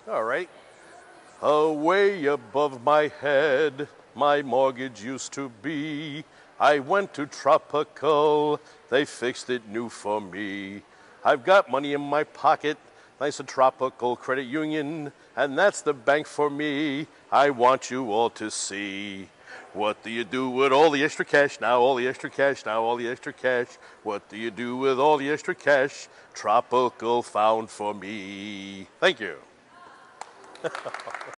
All right. Away above my head, my mortgage used to be. I went to Tropical, they fixed it new for me. I've got money in my pocket, thanks to Tropical Credit Union, and that's the bank for me. I want you all to see. What do you do with all the extra cash now? All the extra cash now, all the extra cash. What do you do with all the extra cash? Tropical found for me. Thank you.